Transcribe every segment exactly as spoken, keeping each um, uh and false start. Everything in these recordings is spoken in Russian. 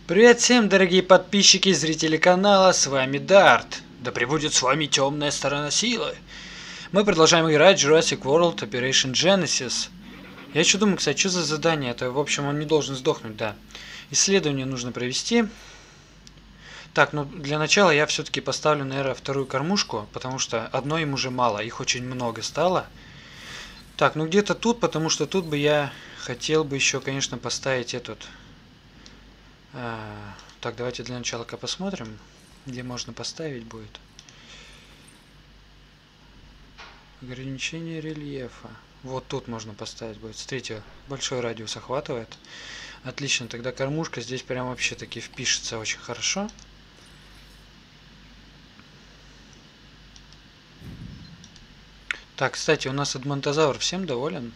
Привет всем, дорогие подписчики и зрители канала, с вами Дарт. Да пребудет с вами темная сторона силы. Мы продолжаем играть Jurassic World Operation Genesis. Я еще думаю, кстати, что за задание? Это, в общем, он не должен сдохнуть, да. Исследование нужно провести. Так, ну для начала я все-таки поставлю, наверное, вторую кормушку, потому что одной им уже мало, их очень много стало. Так, ну где-то тут, потому что тут бы я хотел бы еще, конечно, поставить этот... А, так, давайте для начала-ка посмотрим, где можно поставить будет. Ограничение рельефа. Вот тут можно поставить будет. Смотрите, большой радиус охватывает. Отлично, тогда кормушка здесь прям вообще таки впишется очень хорошо. Так, кстати, у нас эдмонтозавр всем доволен.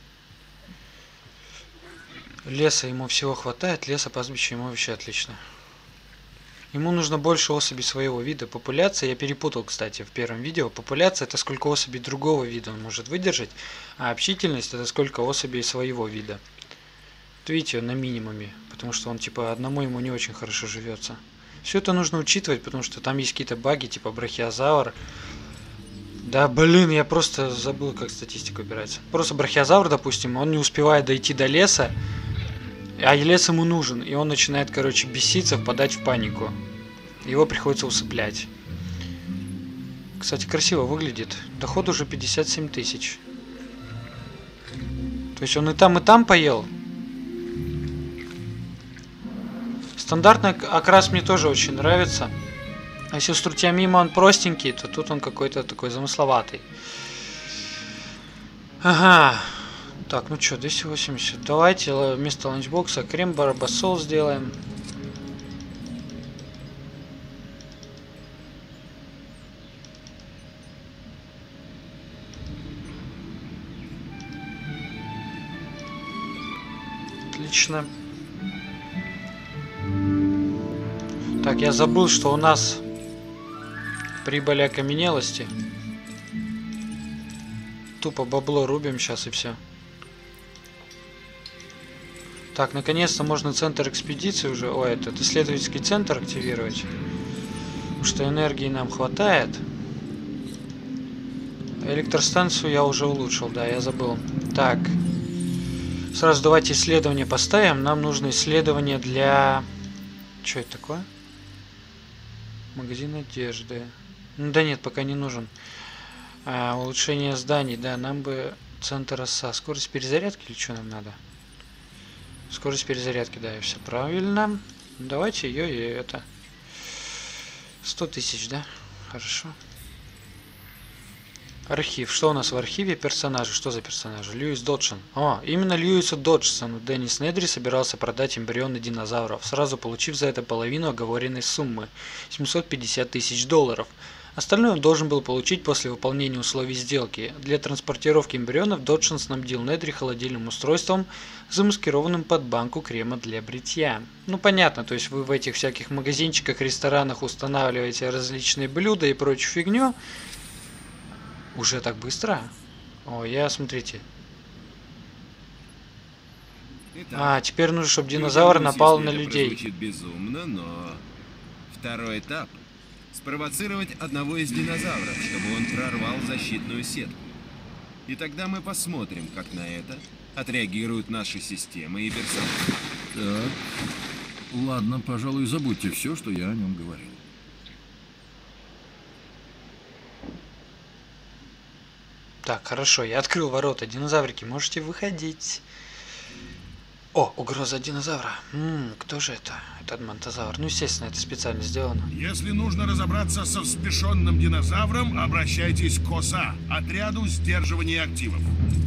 Леса ему всего хватает, леса пастбища ему вообще отлично. Ему нужно больше особей своего вида. Популяция, я перепутал, кстати, в первом видео. Популяция — это сколько особей другого вида он может выдержать, а общительность — это сколько особей своего вида. Вот видите, на минимуме, потому что он типа одному ему не очень хорошо живется. Все это нужно учитывать, потому что там есть какие-то баги, типа брахиозавр. Да блин, я просто забыл, как статистика убирается. Просто брахиозавр, допустим, он не успевает дойти до леса, а лес ему нужен, и он начинает, короче, беситься, впадать в панику. Его приходится усыплять. Кстати, красиво выглядит. Доход уже пятьдесят семь тысяч. То есть он и там, и там поел. Стандартный окрас мне тоже очень нравится. А если струтя мимо он простенький, то тут он какой-то такой замысловатый. Ага. Так, ну что, двести восемьдесят. Давайте вместо ланчбокса крем барбасол сделаем. Отлично. Так, я забыл, что у нас прибыль окаменелости. Тупо бабло рубим сейчас и все. Так, наконец-то можно центр экспедиции уже, о, этот исследовательский центр активировать. Потому что энергии нам хватает. Электростанцию я уже улучшил, да, я забыл. Так. Сразу давайте исследование поставим. Нам нужно исследование для... Что это такое? Магазин одежды. Ну да нет, пока не нужен. А, улучшение зданий, да, нам бы центр оса. Скорость перезарядки или что нам надо? Скорость перезарядки, да, и все правильно. Давайте ее и это. сто тысяч, да? Хорошо. Архив. Что у нас в архиве? Персонажи. Что за персонажи? Льюис Доджсон. О, именно Льюису Доджсону Деннис Недри собирался продать эмбрионы динозавров, сразу получив за это половину оговоренной суммы – семьсот пятьдесят тысяч долларов. Остальное он должен был получить после выполнения условий сделки. Для транспортировки эмбрионов Доджсон снабдил Недри холодильным устройством, замаскированным под банку крема для бритья. Ну понятно, то есть вы в этих всяких магазинчиках, ресторанах устанавливаете различные блюда и прочую фигню. Уже так быстро? О, я, смотрите. Итак, а, теперь нужно, чтобы динозавр напал на людей. Звучит безумно, но второй этап — спровоцировать одного из динозавров, чтобы он прорвал защитную сетку. И тогда мы посмотрим, как на это отреагируют наши системы и персонажи. Так, ладно, пожалуй, забудьте все, что я о нем говорил. Так, хорошо, я открыл ворота. Динозаврики, можете выходить. О, угроза динозавра. Ммм, кто же это? Это эдмонтозавр. Ну, естественно, это специально сделано. Если нужно разобраться со взбешенным динозавром, обращайтесь к ОСА, отряду сдерживания активов.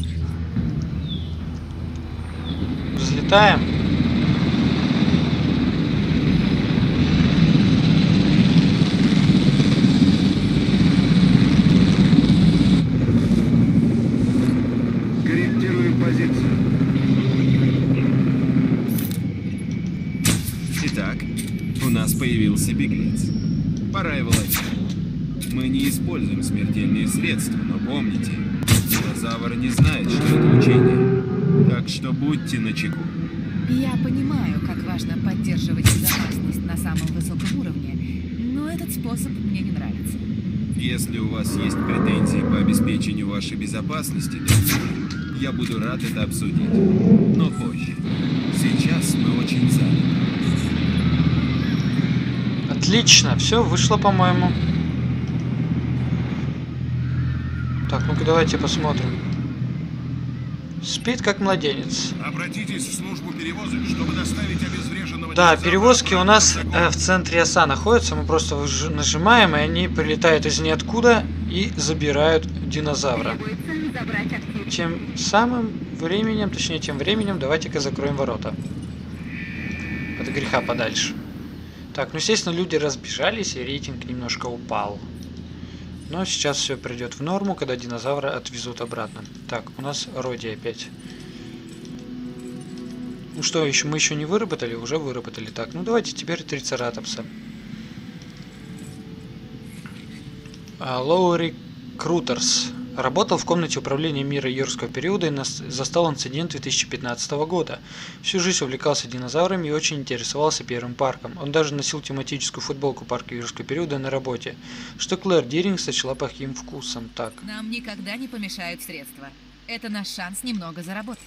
Взлетаем. Появился беглец. Пора его ловить. Мы не используем смертельные средства, но помните, динозавр не знает, что это учение. Так что будьте начеку. Я понимаю, как важно поддерживать безопасность на самом высоком уровне, но этот способ мне не нравится. Если у вас есть претензии по обеспечению вашей безопасности, доктор, я буду рад это обсудить. Но позже. Сейчас мы очень заняты. Отлично, все вышло, по-моему. Так, ну-ка давайте посмотрим. Спит как младенец. Обратитесь в службу перевозок, чтобы доставить обезвреженного Да, динозавра перевозки у обратно нас в э, загон. в центре оса находятся. Мы просто выж- нажимаем, и они прилетают из ниоткуда и забирают динозавра. Требуется забрать актив. Тем самым временем, точнее тем временем, давайте-ка закроем ворота. От греха подальше. Так, ну естественно люди разбежались и рейтинг немножко упал. Но сейчас все придет в норму, когда динозавра отвезут обратно. Так, у нас Роди опять. Ну что, еще мы еще не выработали? Уже выработали. Так, ну давайте теперь трицератопса. А, Лоури Крутерс. Работал в комнате управления мира юрского периода и нас застал инцидент две тысячи пятнадцатого года. Всю жизнь увлекался динозаврами и очень интересовался первым парком. Он даже носил тематическую футболку парка юрского периода на работе, что Клэр Диринг сочла плохим вкусом. Так. Нам никогда не помешают средства. Это наш шанс немного заработать.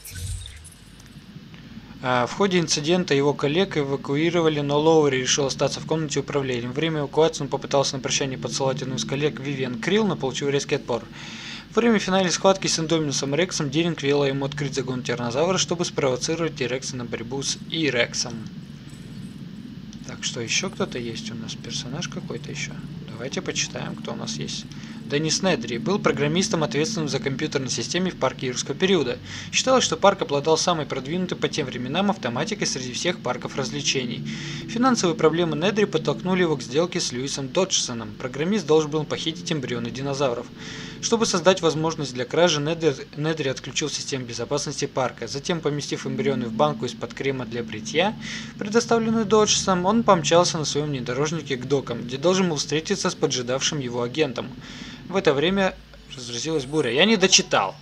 А, в ходе инцидента его коллег эвакуировали, но Лоури решил остаться в комнате управления. Во время эвакуации он попытался на прощание поцеловать одну из коллег, Вивиан Крилл, но получил резкий отпор. Во время финальной схватки с Индоминусом Рексом Диринг велела ему открыть загон тираннозавра, чтобы спровоцировать T-Рекса на борьбу с И-Рексом. Так, что еще кто-то есть у нас? Персонаж какой-то еще? Давайте почитаем, кто у нас есть. Деннис Недри был программистом, ответственным за компьютерной системе в парке юрского периода. Считалось, что парк обладал самой продвинутой по тем временам автоматикой среди всех парков развлечений. Финансовые проблемы Недри подтолкнули его к сделке с Льюисом Доджсоном. Программист должен был похитить эмбрионы динозавров. Чтобы создать возможность для кражи, Недри, Недри отключил систему безопасности парка. Затем, поместив эмбрионы в банку из-под крема для бритья, предоставленную Доджсоном, он помчался на своем внедорожнике к докам, где должен был встретиться с поджидавшим его агентом. В это время разразилась буря. Я не дочитал.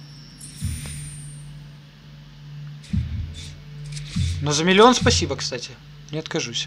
Но за миллион спасибо, кстати. Не откажусь.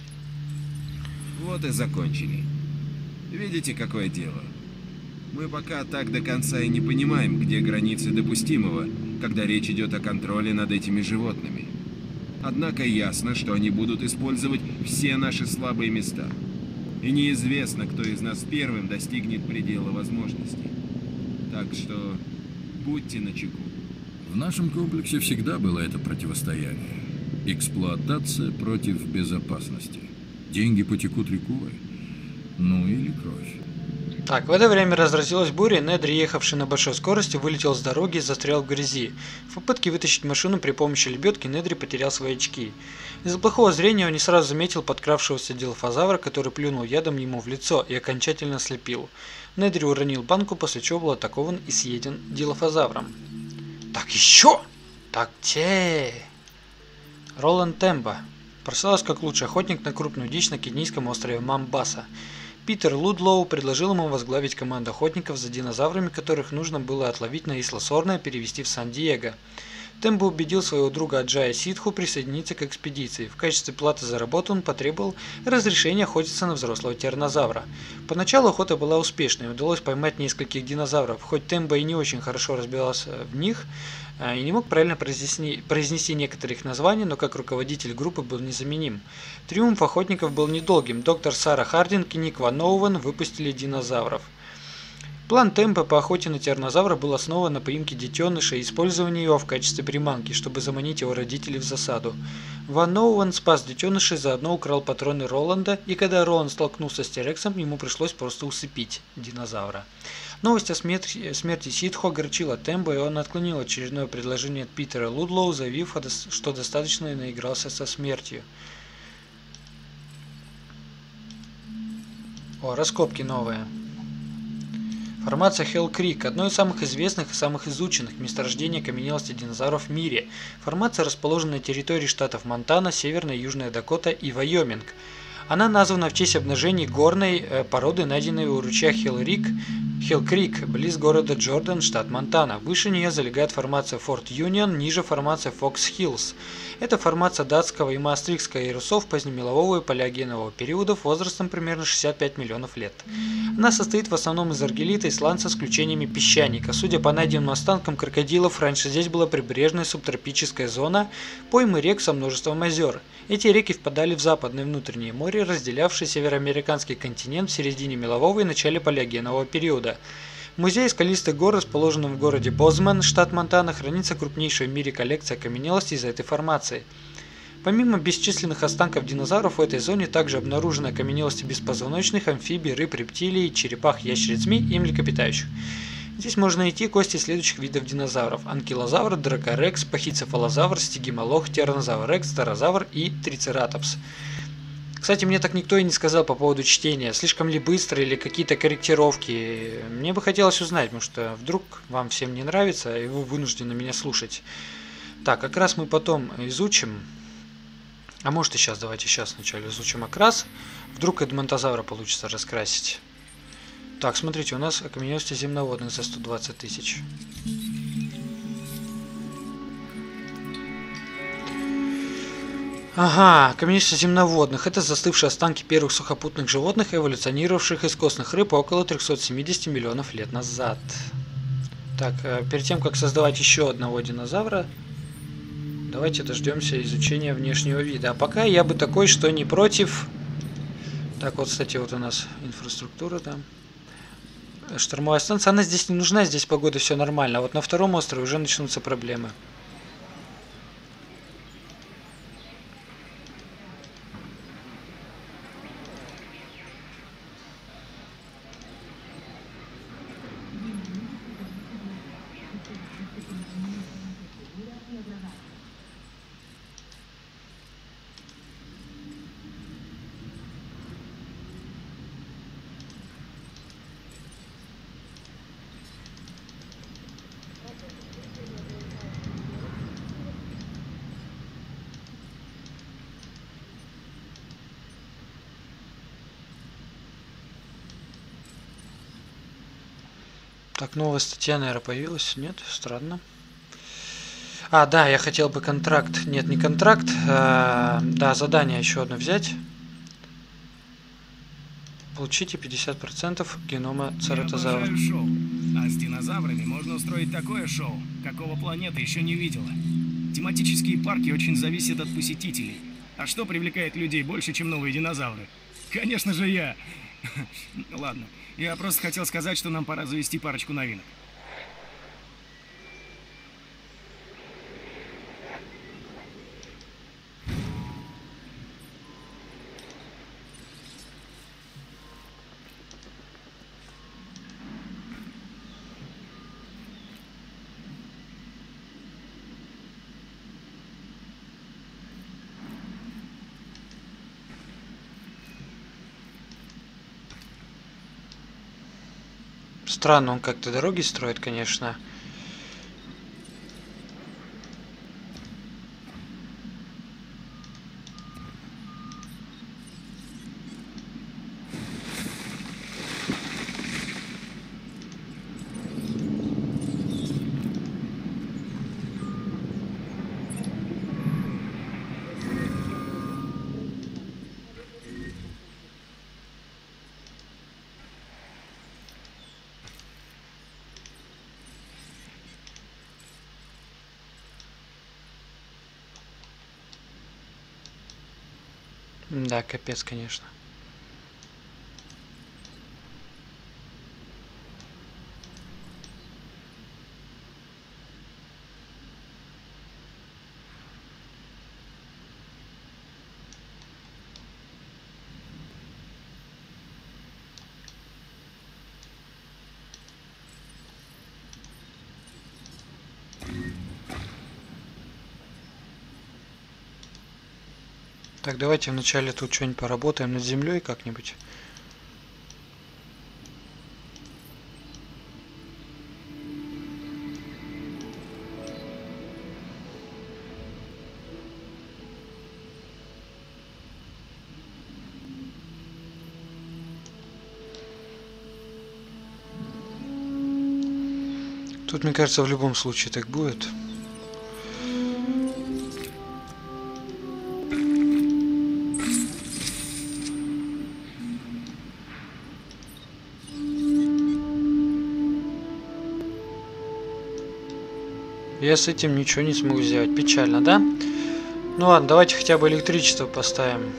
Вот и закончили. Видите, какое дело? Мы пока так до конца и не понимаем, где границы допустимого, когда речь идет о контроле над этими животными. Однако ясно, что они будут использовать все наши слабые места. И неизвестно, кто из нас первым достигнет предела возможностей. Так что будьте начеку. В нашем комплексе всегда было это противостояние. Эксплуатация против безопасности. Деньги потекут рекой. Ну или кровь. Так, в это время разразилась буря, и Недри, ехавший на большой скорости, вылетел с дороги и застрял в грязи. В попытке вытащить машину при помощи лебедки Недри потерял свои очки. Из-за плохого зрения он не сразу заметил подкравшегося дилофазавра, который плюнул ядом ему в лицо и окончательно ослепил. Недри уронил банку, после чего был атакован и съеден дилофазавром. Так еще! Так те! Роланд Тембо прославился как лучший охотник на крупную дичь на кенийском острове Мамбаса. Питер Лудлоу предложил ему возглавить команду охотников за динозаврами, которых нужно было отловить на Исла Сорна и перевезти в Сан-Диего. Тембо убедил своего друга Аджая Ситху присоединиться к экспедиции. В качестве платы за работу он потребовал разрешения охотиться на взрослого тираннозавра. Поначалу охота была успешной, удалось поймать нескольких динозавров. Хоть Тембо и не очень хорошо разбирался в них и не мог правильно произнести, произнести некоторые их названия, но как руководитель группы был незаменим. Триумф охотников был недолгим. Доктор Сара Хардинг и Ник Ван Оуэн выпустили динозавров. План Темпо по охоте на тираннозавра был основан на поимке детеныша и использовании его в качестве приманки, чтобы заманить его родителей в засаду. Ван Оуэн спас детеныша и заодно украл патроны Роланда, и когда Роланд столкнулся с T-Рексом, ему пришлось просто усыпить динозавра. Новость о смерти, смерти Ситхо огорчила Тембо, и он отклонил очередное предложение от Питера Лудлоу, заявив, что достаточно наигрался со смертью. О, раскопки новые. Формация Hell Creek – одно из самых известных и самых изученных месторождений окаменелости динозавров в мире. Формация расположена на территории штатов Монтана, Северная и Южная Дакота и Вайоминг. Она названа в честь обнажений горной э, породы, найденной у ручья Хилл-Рик, Хилл-Крик, близ города Джордан, штат Монтана. Выше нее залегает формация Форт Юнион, ниже формация Фокс-Хиллз. Это формация датского и маастрихтского ярусов позднемелового и палеогенового периодов возрастом примерно шестьдесят пять миллионов лет. Она состоит в основном из аргиллита и сланца с исключениями песчаника. Судя по найденным останкам крокодилов, раньше здесь была прибрежная субтропическая зона, поймы рек со множеством озер. Эти реки впадали в западное внутреннее море, разделявшее североамериканский континент в середине мелового и начале палеогенового периода. В музее скалистых гор, расположенном в городе Бозман, штат Монтана, хранится крупнейшая в мире коллекция окаменелостей из этой формации. Помимо бесчисленных останков динозавров, в этой зоне также обнаружены окаменелости беспозвоночных, амфибий, рыб, рептилий, черепах, ящериц, змей и млекопитающих. Здесь можно найти кости следующих видов динозавров: анкилозавр, дракорекс, пахицефалозавр, стегимолох, тираннозавр рекс, старозавр и трицератопс. Кстати, мне так никто и не сказал по поводу чтения, слишком ли быстро или какие-то корректировки. Мне бы хотелось узнать, потому что вдруг вам всем не нравится, и вы вынуждены меня слушать. Так, как раз мы потом изучим. А может и сейчас, давайте сейчас сначала изучим окрас. Вдруг эдмонтозавра получится раскрасить. Так, смотрите, у нас окаменелости земноводных за сто двадцать тысяч. Ага, окаменелости земноводных. Это застывшие останки первых сухопутных животных, эволюционировавших из костных рыб около трёхсот семидесяти миллионов лет назад. Так, перед тем, как создавать еще одного динозавра, давайте дождемся изучения внешнего вида. А пока я бы такой, что не против. Так, вот, кстати, вот у нас инфраструктура там. Штормовая станция. Она здесь не нужна, здесь погода все нормально. А вот на втором острове уже начнутся проблемы. Так, новая статья, наверное, появилась. Нет? Странно. А, да, я хотел бы контракт. Нет, не контракт. А, да, задание еще одно взять. Получите пятьдесят процентов генома цератозавра. Я шоу. А с динозаврами можно устроить такое шоу, какого планета еще не видела. Тематические парки очень зависят от посетителей. А что привлекает людей больше, чем новые динозавры? Конечно же я. Ладно, я просто хотел сказать, что нам пора завести парочку новинок. Странно, он как-то дороги строит, конечно. Да, капец, конечно. Так, давайте вначале тут что-нибудь поработаем над землей как-нибудь. Тут, мне кажется, в любом случае так будет. Я с этим ничего не смогу сделать. Печально, да? Ну ладно, давайте хотя бы электричество поставим.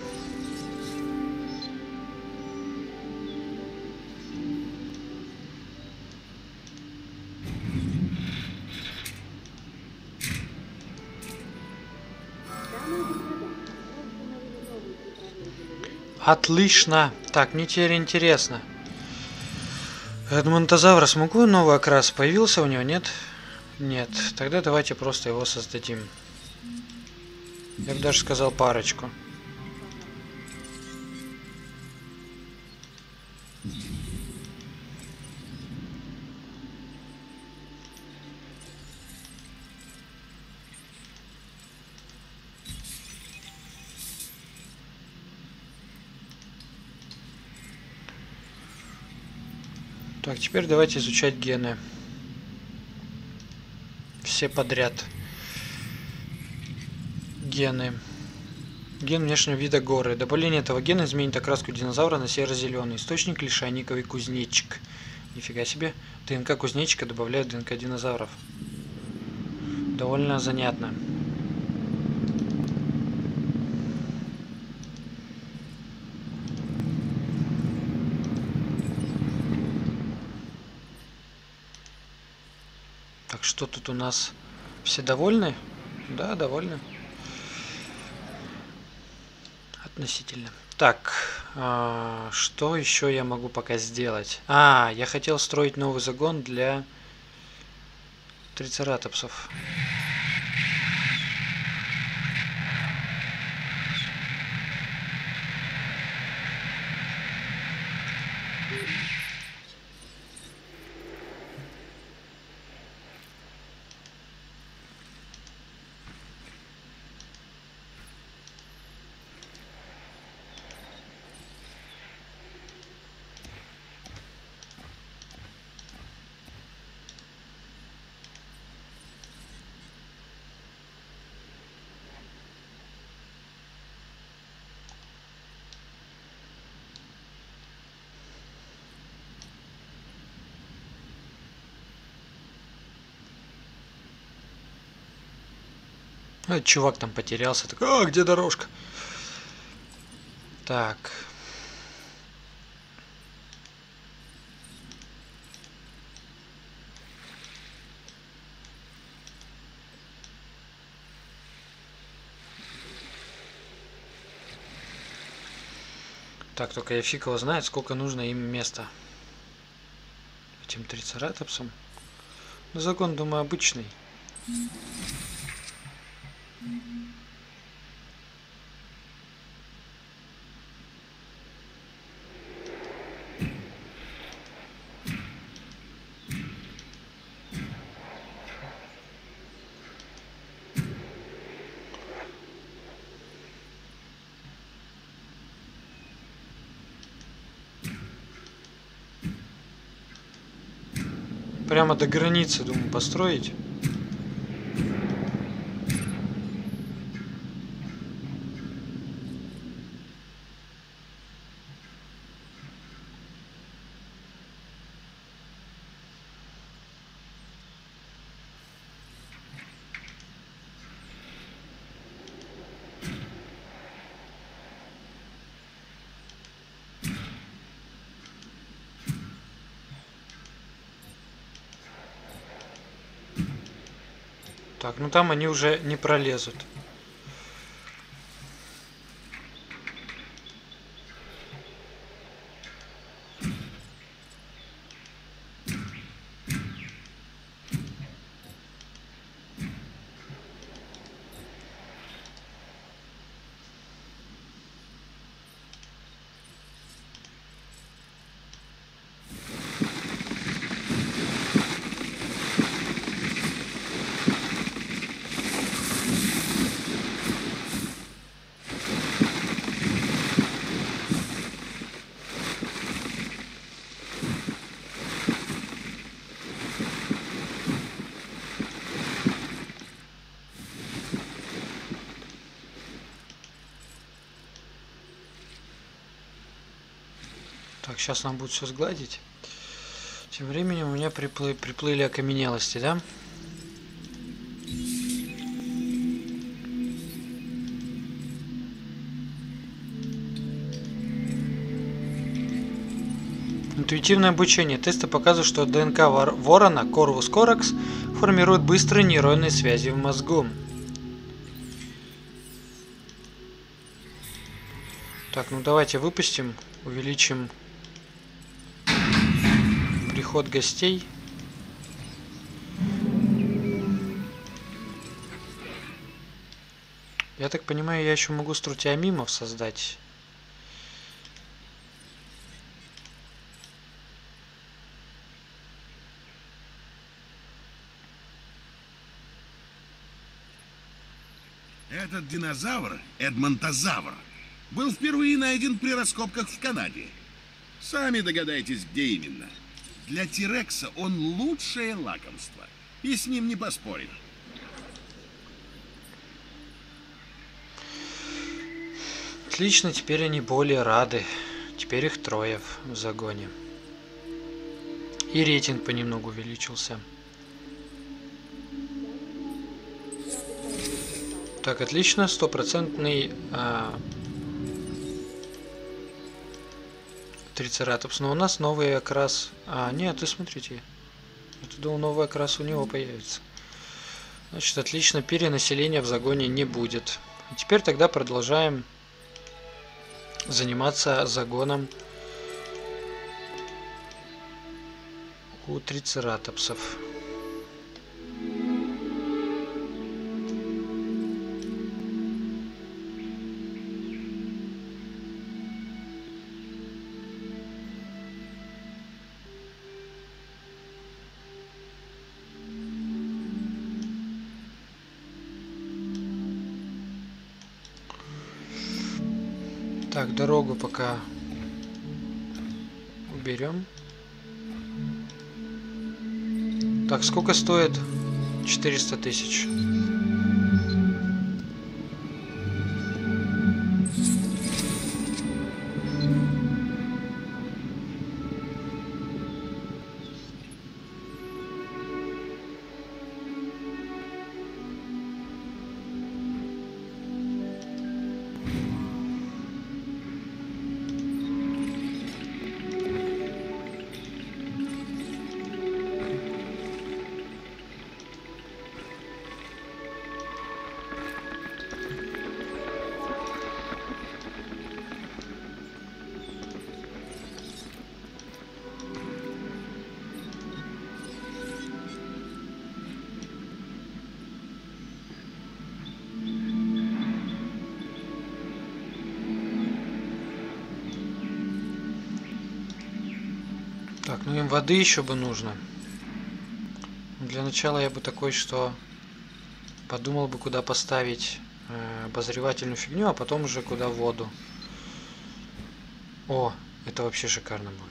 Отлично. Так, мне теперь интересно. Эдмонтозавра смогу новый окрас? Появился у него, нет? Нет. Тогда давайте просто его создадим. Я бы даже сказал парочку. Так, теперь давайте изучать гены. Все подряд. Гены. Ген внешнего вида горы. Добавление этого гена изменит окраску динозавра на серо-зеленый. Источник лишайниковый кузнечик. Нифига себе. ДНК кузнечика добавляют ДНК динозавров. Довольно занятно. Так, что тут у нас? Все довольны? Да, довольны. Относительно. Так, а, что еще я могу пока сделать? А, я хотел строить новый загон для трицератопсов. А, чувак там потерялся. Так, а, где дорожка? Так. Так, только я фиг его знает, сколько нужно им места. Этим трицератопсам. Ну, загон, думаю, обычный. Прямо до границы, думаю, построить. Так, ну там они уже не пролезут. Так, сейчас нам будет все сгладить. Тем временем у меня приплы... приплыли окаменелости, да? Интуитивное обучение. Тесты показывают, что ДНК ворона Corvus corax формирует быстрые нейронные связи в мозгу. Так, ну давайте выпустим, увеличим приход гостей. Я так понимаю, я еще могу струтиамимов создать. Этот динозавр, эдмонтозавр, был впервые найден при раскопках в Канаде. Сами догадайтесь, где именно. Для Тирекса он лучшее лакомство, и с ним не поспоришь. Отлично, теперь они более рады. Теперь их трое в загоне. И рейтинг понемногу увеличился. Так, отлично, стопроцентный а, трицератопс. Но у нас новый окрас. А, нет, ты смотрите. Я думал, новый окрас у него появится. Значит, отлично, перенаселения в загоне не будет. И теперь тогда продолжаем заниматься загоном у трицератопсов. Так, дорогу пока уберем. Так, сколько стоит? четыреста тысяч. Так, ну им воды еще бы нужно. Для начала я бы такой, что подумал бы, куда поставить э, обозревательную фигню, а потом уже куда воду. О, это вообще шикарно будет.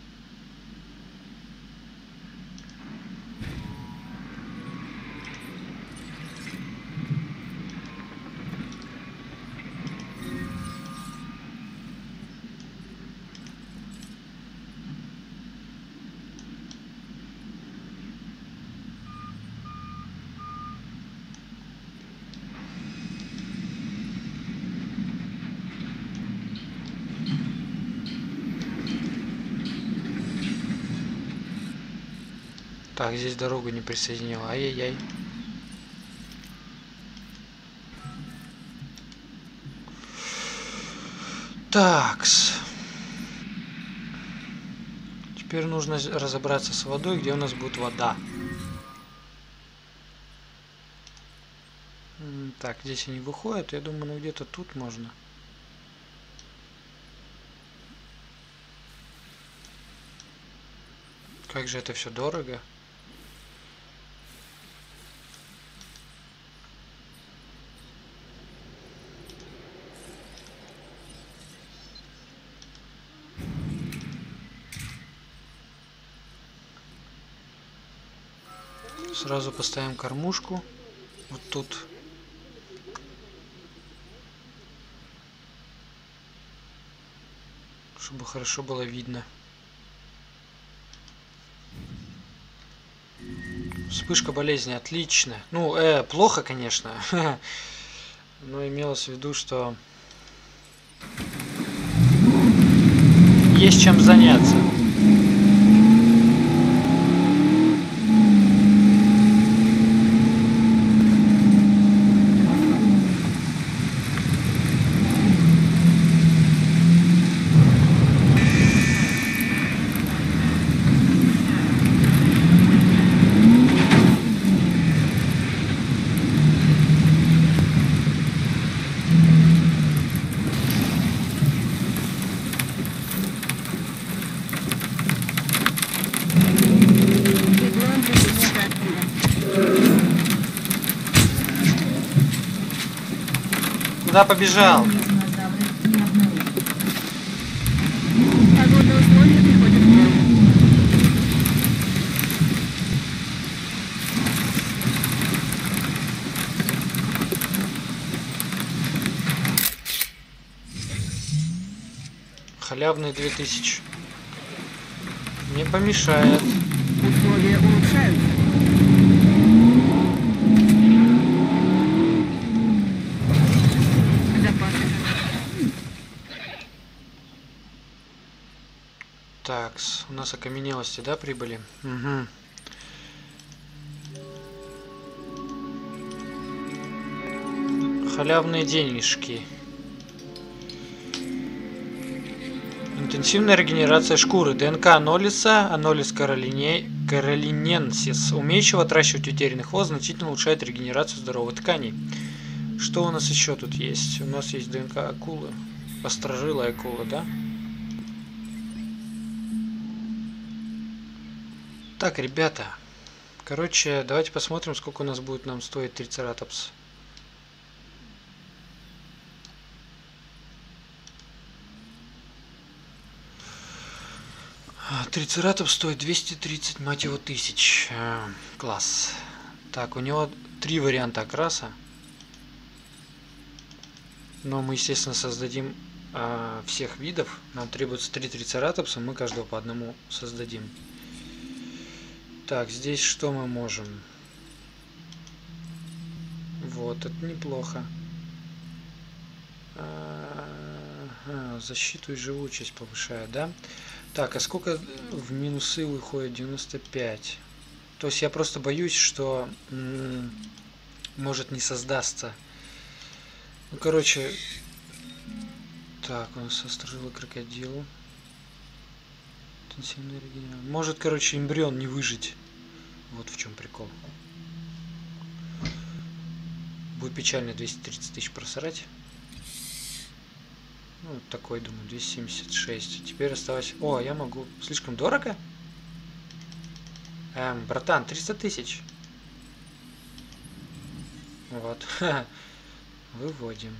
Так, здесь дорогу не присоединила. Ай-яй-яй. Такс. Теперь нужно разобраться с водой, где у нас будет вода. Так, здесь они выходят. Я думаю, ну где-то тут можно. Как же это все дорого. Сразу поставим кормушку вот тут. чтобы хорошо было видно. Вспышка болезни, отлично. Ну, э, плохо, конечно. Но имелось в виду, что есть чем заняться. Куда побежал? Погодные условия приходят в норму. Халявные две тысячи. Не помешает. Условия улучшаются. Запасы. Так, у нас окаменелости, да, прибыли? Угу. Халявные денежки. Интенсивная регенерация шкуры. ДНК анолиса, анолис каролине... каролиненсис, умеющего отращивать утерянный хвост, значительно улучшает регенерацию здоровых тканей. Что у нас еще тут есть? У нас есть ДНК акулы. Острожилая акула, да? Так, ребята. Короче, давайте посмотрим, сколько у нас будет нам стоить трицератопс. Трицератопс стоит двести тридцать, мать его, тысяч. А, класс. Так, у него три варианта окраса. Но мы, естественно, создадим а, всех видов. Нам требуется три трицератопса, мы каждого по одному создадим. Так, здесь что мы можем? Вот, это неплохо. Ага, защиту и живучесть повышает, да? Так, а сколько в минусы уходит? девяносто пять. То есть я просто боюсь, что м-м, может не создастся. Ну, короче. Так, у нас острожило крокодил. Интенсивная регенерация. Может, короче, эмбрион не выжить. Вот в чем прикол. Будет печально двести тридцать тысяч просрать. Ну, такой, думаю, двести семьдесят шесть. Теперь осталось... О, я могу... Слишком дорого? Эм, братан, триста тысяч. Вот. Выводим.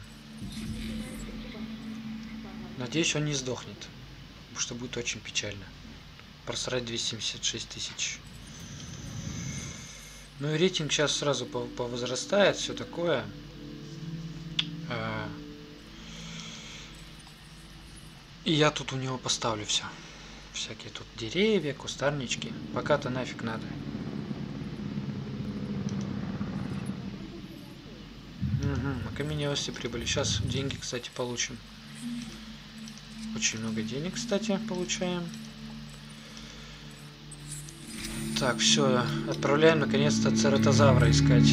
Надеюсь, он не сдохнет. Потому что будет очень печально. Просрать двести семьдесят шесть тысяч. Ну и рейтинг сейчас сразу повозрастает. Все такое. И я тут у него поставлю все. Всякие тут деревья, кустарнички. Пока-то нафиг надо. Угу, окаменелости прибыли. Сейчас деньги, кстати, получим. Очень много денег, кстати, получаем. Так, все. Отправляем наконец-то цератозавра искать.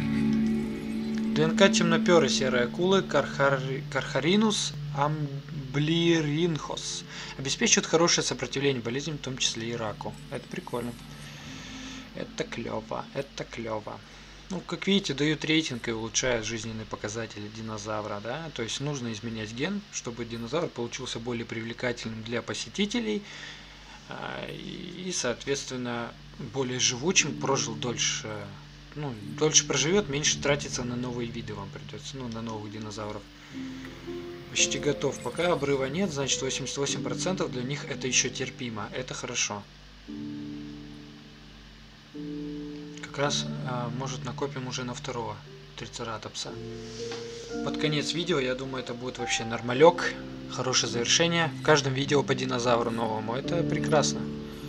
ДНК темноперой серой акулы Кархар... Кархаринус амблиринхос обеспечивает хорошее сопротивление болезням, в том числе и раку. Это прикольно. Это клево. Это клево. Ну, как видите, дают рейтинг и улучшают жизненные показатели динозавра, да? То есть нужно изменять ген, чтобы динозавр получился более привлекательным для посетителей и, соответственно, более живучим, прожил дольше, ну, дольше проживет, меньше тратится на новые виды вам придется, ну, на новых динозавров. Почти готов. Пока обрыва нет, значит восемьдесят восемь процентов для них это еще терпимо. Это хорошо. Как раз, а, может, накопим уже на второго трицератопса. Под конец видео, я думаю, это будет вообще нормалек. Хорошее завершение. В каждом видео по динозавру новому. Это прекрасно.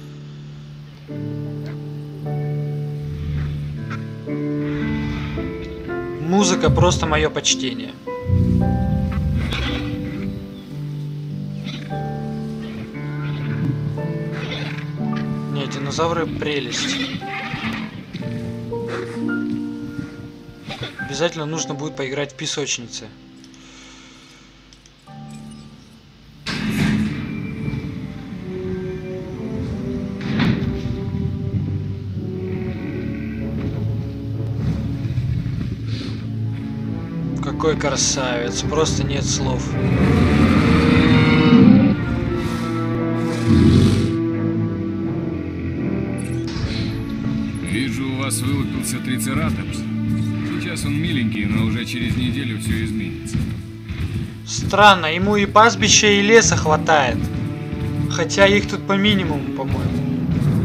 Музыка просто мое почтение. Не, динозавры прелесть. Обязательно нужно будет поиграть в песочнице. Какой красавец, просто нет слов. Вижу, у вас вылупился трицератопс. Сейчас он миленький, но уже через неделю все изменится. Странно, ему и пастбища, и леса хватает. Хотя их тут по минимуму, по-моему.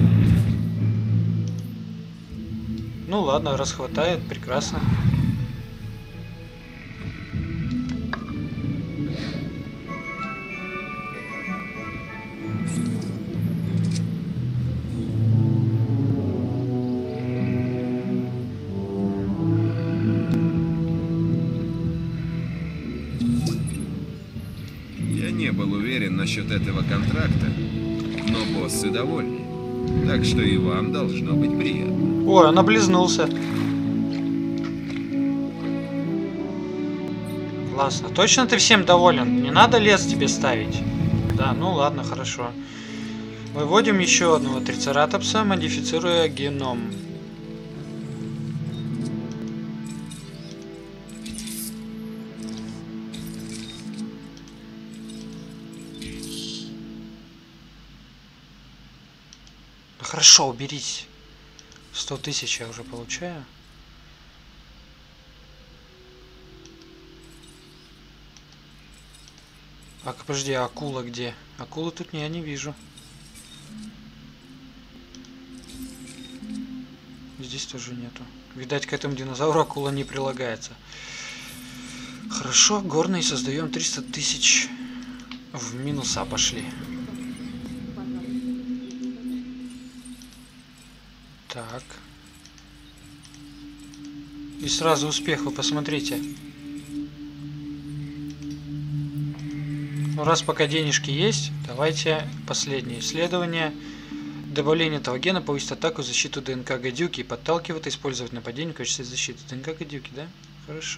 Ну ладно, раз хватает, прекрасно. Не был уверен насчет этого контракта, но боссы довольны. Так что и вам должно быть приятно. Ой, он облизнулся. Классно. Точно ты всем доволен? Не надо лес тебе ставить? Да, ну ладно, хорошо. Выводим еще одного трицератопса, модифицируя геном. Хорошо, уберись. Сто тысяч я уже получаю. А, подожди, а акула где? Акулы тут я не вижу. Здесь тоже нету. Видать, к этому динозавру акула не прилагается. Хорошо, горный создаем триста тысяч. В минуса пошли. Так. И сразу успех, вы посмотрите. Ну, раз пока денежки есть, давайте последнее исследование. Добавление этого гена повысит атаку, защиту ДНК гадюки и подталкивает использовать нападение в качестве защиты. ДНК гадюки, да? Хорошо.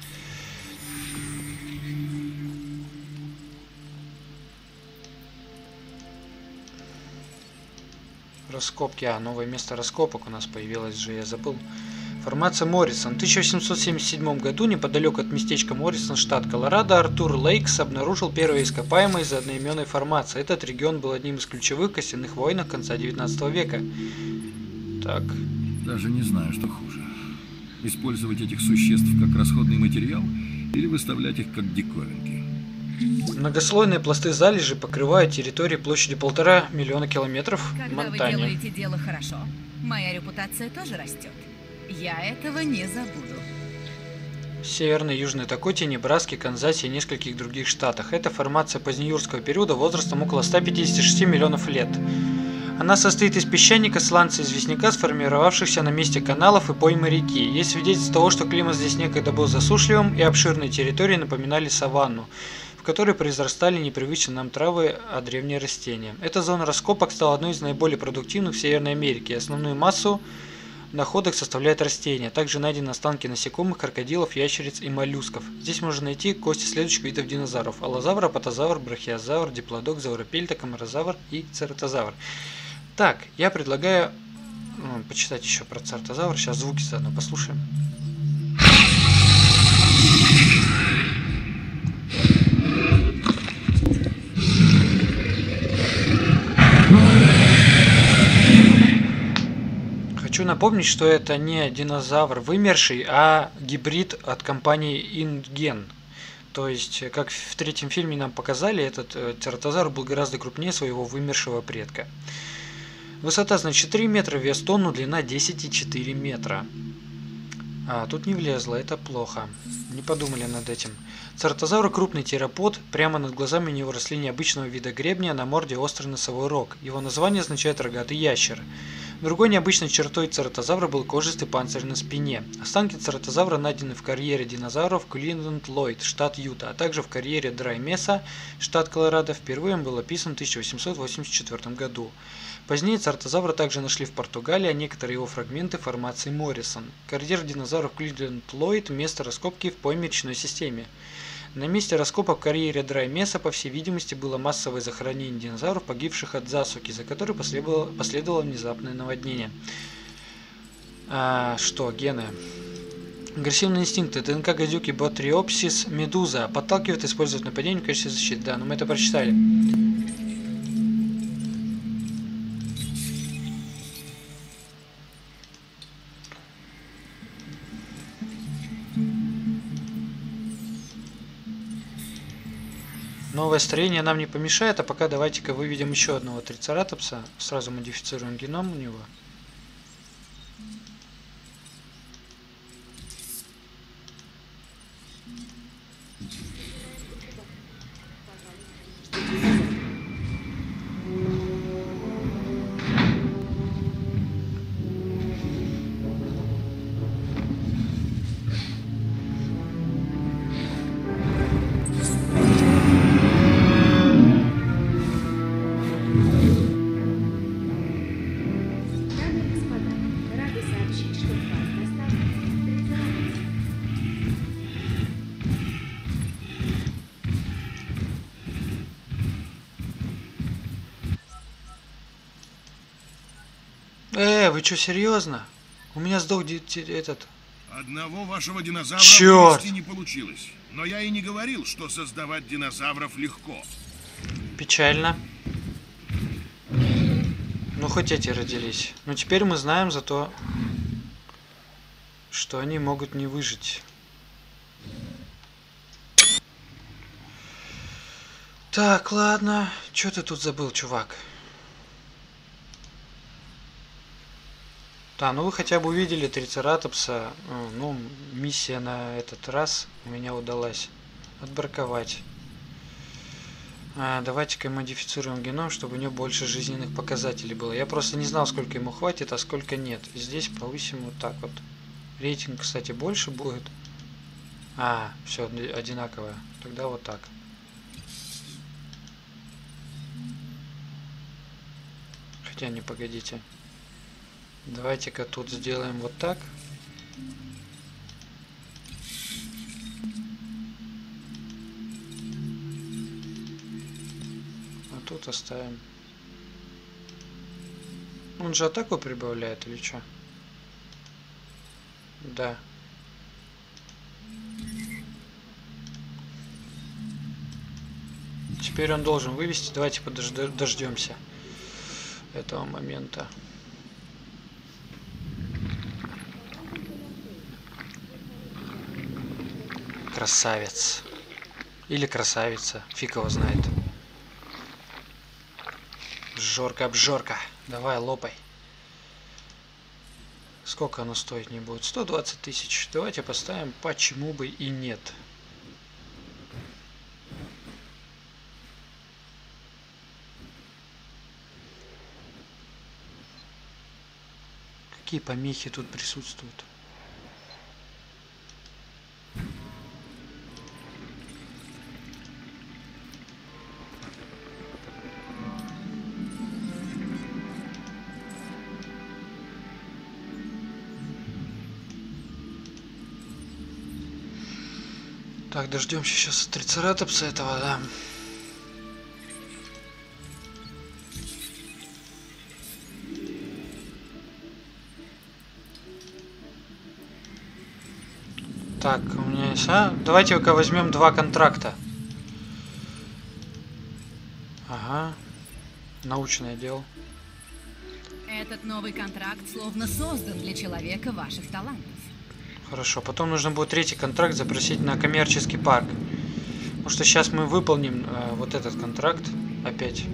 Раскопки. А, новое место раскопок у нас появилось же, я забыл. Формация Моррисон. В тысяча восемьсот семьдесят седьмом году неподалеку от местечка Моррисон, штат Колорадо, Артур Лейкс обнаружил первые ископаемые из одноименной формации. Этот регион был одним из ключевых костяных войнах конца девятнадцатого века. Так. Даже не знаю, что хуже. Использовать этих существ как расходный материал или выставлять их как диковинки. Многослойные пласты залежи покрывают территории площадью полтора миллиона километров в Когда Монтане. вы делаете дело хорошо, моя репутация тоже растет. Я этого не забуду. Северной и Южной Дакоте, Небраске, Канзасе и нескольких других штатах. Это формация позднеюрского периода возрастом около ста пятидесяти шести миллионов лет. Она состоит из песчаника, сланца и известняка, сформировавшихся на месте каналов и поймы реки. Есть свидетельство того, что климат здесь некогда был засушливым, и обширные территории напоминали саванну, в которой произрастали непривычные нам травы, а древние растения. Эта зона раскопок стала одной из наиболее продуктивных в Северной Америке. Основную массу находок составляют растения. Также найдены останки насекомых, крокодилов, ящериц и моллюсков. Здесь можно найти кости следующих видов динозавров: аллозавр, апатозавр, брахиозавр, диплодок, зауропельта, камарозавр и цератозавр. Так, я предлагаю ну, почитать еще про цератозавр. Сейчас звуки заодно послушаем. Хочу напомнить, что это не динозавр вымерший, а гибрид от компании InGen. То есть, как в третьем фильме нам показали, этот цератозавр был гораздо крупнее своего вымершего предка. Высота, значит, три метра, вес тонну, длина десять и четыре метра. А, тут не влезло, это плохо. Не подумали над этим. Цератозавр — крупный теропод, прямо над глазами у него росли необычного вида гребня, на морде острый носовой рог. Его название означает «рогатый ящер». Другой необычной чертой цератозавра был кожистый панцирь на спине. Останки цератозавра найдены в карьере динозавров Кливленд-Ллойд, штат Юта, а также в карьере Драй-Меса, штат Колорадо. Впервые он был описан в тысяча восемьсот восемьдесят четвёртом году. Позднее цератозавра также нашли в Португалии, а некоторые его фрагменты формации Моррисон. Карьер динозавров Кливленд-Ллойд – место раскопки в пойме речной системе. На месте раскопок в карьере Драй-Меса, по всей видимости, было массовое захоронение динозавров, погибших от засухи, за которой последовало, последовало внезапное наводнение. А, что, гены? Агрессивные инстинкты. ДНК гадюки Ботриопсис медуза подталкивает использовать нападение в качестве защиты. Да, но мы это прочитали. Новое строение нам не помешает, а пока давайте-ка выведем еще одного трицератопса. Сразу модифицируем геном у него. Э, вы что, серьезно? У меня сдох этот... Одного вашего динозавра Черт! вывести не получилось. Но я и не говорил, что создавать динозавров легко. Печально. Ну, хоть эти родились. Но теперь мы знаем зато, что они могут не выжить. Так, ладно. Что ты тут забыл, чувак? Да, ну вы хотя бы увидели трицератопса. Ну, миссия на этот раз у меня удалась. Отбраковать. А, давайте-ка модифицируем геном, чтобы у него больше жизненных показателей было. Я просто не знал, сколько ему хватит, а сколько нет. Здесь повысим вот так вот. Рейтинг, кстати, больше будет. А, все одинаковое. Тогда вот так. Хотя не, погодите. Давайте-ка тут сделаем вот так. А тут оставим. Он же атаку прибавляет или что? Да. Теперь он должен вывести. Давайте подождемся этого момента. Красавец. Или красавица. Фиг его знает. Жорка, обжорка. Давай, лопай. Сколько оно стоить не будет? сто двадцать тысяч. Давайте поставим, почему бы и нет. Какие помехи тут присутствуют? Так, дождемся сейчас трицератопса этого, да. Так, у меня есть... А, давайте-ка возьмем два контракта. Ага. Научный отдел. Этот новый контракт словно создан для человека ваших талантов. Хорошо, потом нужно будет третий контракт запросить на коммерческий парк. Потому что сейчас мы выполним э, вот этот контракт опять.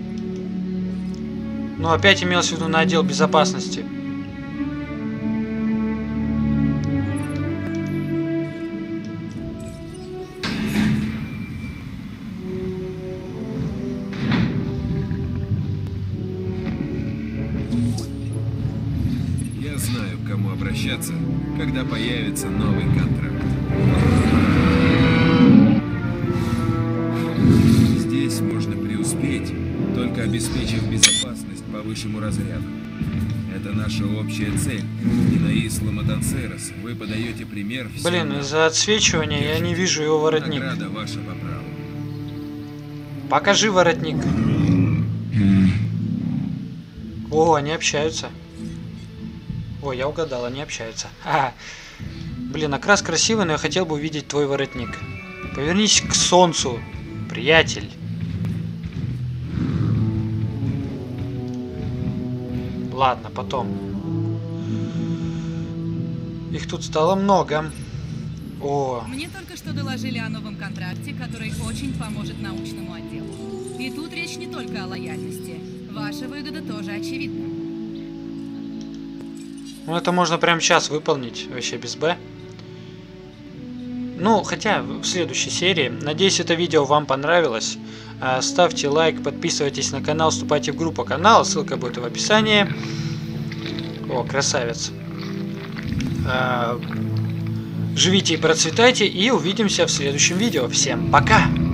Ну, опять имелось в виду на отдел безопасности. возвращаться, когда появится новый контракт. Здесь можно преуспеть, только обеспечив безопасность по высшему разряду. Это наша общая цель. И на Исла Матансерос вы подаете пример всем. Блин, нам. из-за отсвечивания я не вижу его воротник. Награда ваша по праву. Покажи воротник. О, они общаются. О, я угадал, они общаются. Ха. Блин, окрас красивый, но я хотел бы увидеть твой воротник. Повернись к солнцу, приятель. Ладно, потом. Их тут стало много. О, Мне только что доложили о новом контракте, который очень поможет научному отделу. И тут речь не только о лояльности. Ваша выгода тоже очевидна. ну это можно прямо сейчас выполнить, вообще без Б. Ну, хотя в следующей серии. Надеюсь, это видео вам понравилось. Ставьте лайк, подписывайтесь на канал, вступайте в группу канала, ссылка будет в описании. О, красавец. Живите и процветайте, и увидимся в следующем видео. Всем пока!